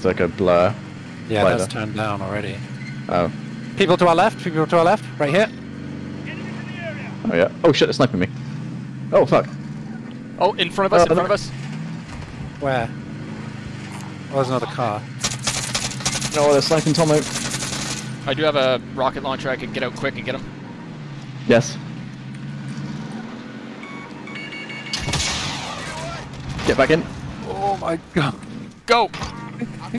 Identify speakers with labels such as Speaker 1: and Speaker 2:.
Speaker 1: It's like a blur.
Speaker 2: Yeah,
Speaker 1: Slider.
Speaker 2: that's turned down already.
Speaker 1: Oh.
Speaker 2: People to our left, people to our left, right here.
Speaker 1: Oh yeah. Oh shit, they're sniping me. Oh fuck.
Speaker 3: Oh, in front of us, in front of us.
Speaker 2: Where? Oh, there's another car.
Speaker 1: No, they're sniping Tomo.
Speaker 3: I do have a rocket launcher. I can get out quick and get him.
Speaker 1: Yes. Get back in.
Speaker 2: Oh my god.
Speaker 3: Go!